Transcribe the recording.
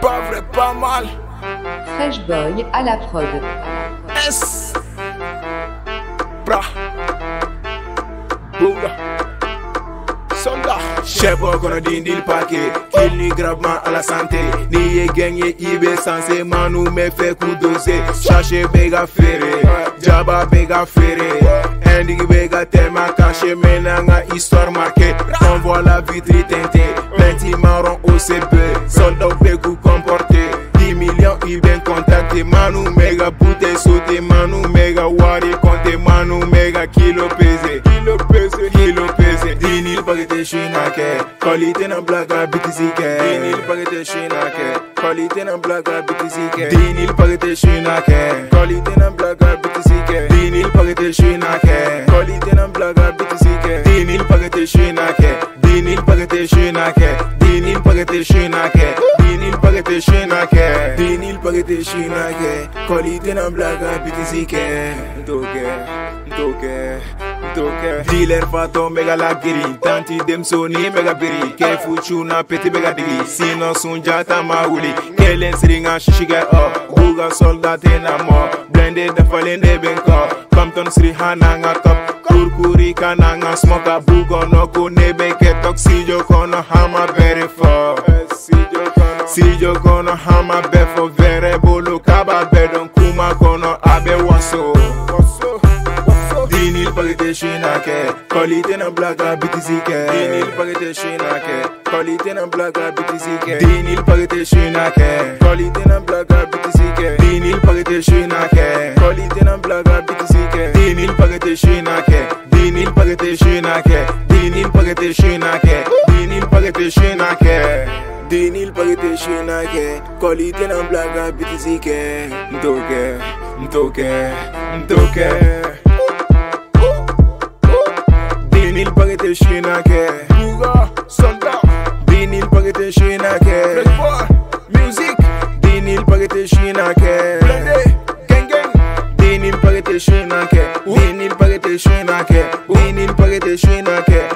pas vrai, pas mal. Fresh Boy à la prod. S. Bra. Boula. Soldat. Chebo kono dindil paquet. Kill ni gravement à la santé. Ni ye gagné ibe sensé. Manu me fait coup dosé. Chercher bega ferré. Jaba bega ferré. Endigi bega tema caché. Menanga histoire marquée. On voit la vitre teintée. Plenty marron OCB. Soldat begu comporté. 10 millions il bien contacté. Manu mega bouteille sauté. Manu mega wari compté. Manu mega kilo pesé. Kilo pesé. Kilo pesé. Dinil paquete chinake. Qualité na blaga bitizike. Dinil paquete chinake. Qualité na blaga bitizike. Dinil paquete chinake. Qualité na blaga bitizike. Dinil paquete chinake. Qualité na blaga bitizike. Dinil paquete chinake. Dinil paquete chinake. Dinil paquete chinake. Dinil paquete chinake. Dinil paquete chinake. Qualité na blaga bitizike. Ntoke. Dealer fato mega la giri. Tanti dem soni mega biri. Ke fuchu na peti mega digi. Sino sunjata mauli. Kelen sringa shishiga o. Buga soldate na mo. Blende da falende benko. Compton sri hananga top. Kurkuri kananga smoka. Bugo no ko nebe ke toxijo kono hama very fo. Sijo kono hama befo vere bolo kaba bedon kuma kono abe waso. Dinil paquete chinake. Qualité na blaga bitizike. Dinil paquete chinake. Qualité na blaga bitizike. Dinil paquete chinake. Qualité na blaga bitizike. Dinil paquete chinake. Qualité na blaga bitizike. Dinil paquete chinake. Dinil paquete chinake. Dinil paquete chinake. Dinil paquete chinake. Dinil paquete chinake. Qualité na blaga bitizike. Ntoke. Dinil paquete chinake. Buga, soldat. Dinil paquete chinake. Fresh Boy, music. Dinil paquete chinake. Blende, gang. Dinil paquete chinake. Dinil paquete chinake. Dinil paquete chinake.